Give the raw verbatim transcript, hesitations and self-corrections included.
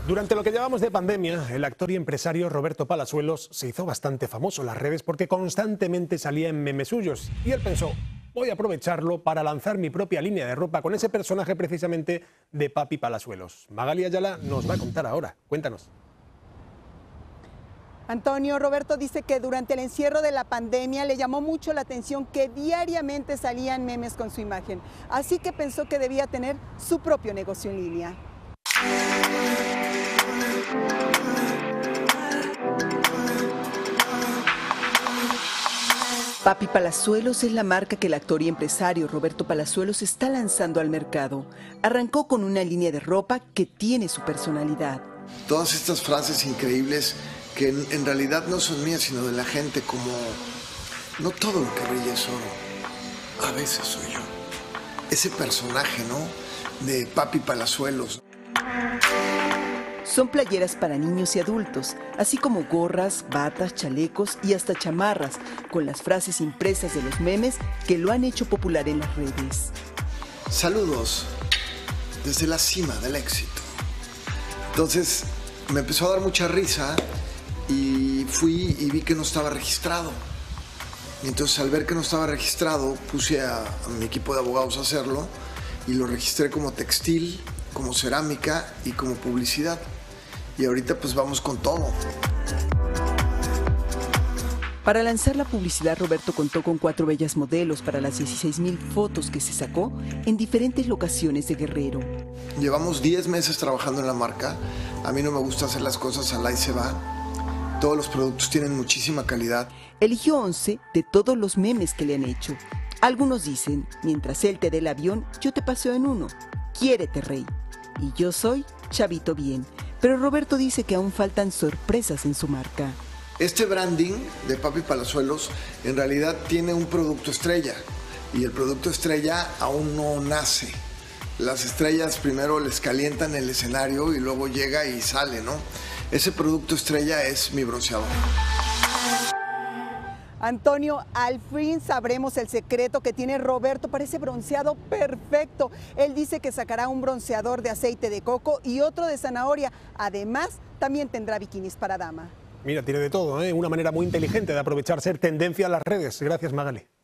Durante lo que llevamos de pandemia, el actor y empresario Roberto Palazuelos se hizo bastante famoso en las redes porque constantemente salía en memes suyos. Y él pensó, voy a aprovecharlo para lanzar mi propia línea de ropa con ese personaje precisamente de Papi Palazuelos. Magali Ayala nos va a contar ahora. Cuéntanos. Antonio, Roberto dice que durante el encierro de la pandemia le llamó mucho la atención que diariamente salían memes con su imagen. Así que pensó que debía tener su propio negocio en línea. Papi Palazuelos es la marca que el actor y empresario Roberto Palazuelos está lanzando al mercado. Arrancó con una línea de ropa que tiene su personalidad. Todas estas frases increíbles que en, en realidad no son mías, sino de la gente, como no todo lo que brilla es oro, a veces soy yo. Ese personaje, ¿no? De Papi Palazuelos. Son playeras para niños y adultos, así como gorras, batas, chalecos y hasta chamarras, con las frases impresas de los memes que lo han hecho popular en las redes. Saludos desde la cima del éxito. Entonces me empezó a dar mucha risa y fui y vi que no estaba registrado. Y entonces al ver que no estaba registrado, puse a, a mi equipo de abogados a hacerlo y lo registré como textil, como cerámica y como publicidad. Y ahorita pues vamos con todo. Para lanzar la publicidad, Roberto contó con cuatro bellas modelos para las dieciséis mil fotos que se sacó en diferentes locaciones de Guerrero. Llevamos diez meses trabajando en la marca. A mí no me gusta hacer las cosas al ahí se va. Todos los productos tienen muchísima calidad. Eligió once de todos los memes que le han hecho. Algunos dicen, mientras él te dé el avión, yo te paseo en uno. Quiérete, rey. Y yo soy Chavito Bien. Pero Roberto dice que aún faltan sorpresas en su marca. Este branding de Papi Palazuelos en realidad tiene un producto estrella. Y el producto estrella aún no nace. Las estrellas primero les calientan el escenario y luego llega y sale, ¿no? Ese producto estrella es mi bronceador. Antonio, al fin sabremos el secreto que tiene Roberto para ese bronceado perfecto. Él dice que sacará un bronceador de aceite de coco y otro de zanahoria. Además, también tendrá bikinis para dama. Mira, tiene de todo, ¿eh? Una manera muy inteligente de aprovechar ser tendencia en las redes. Gracias, Magali.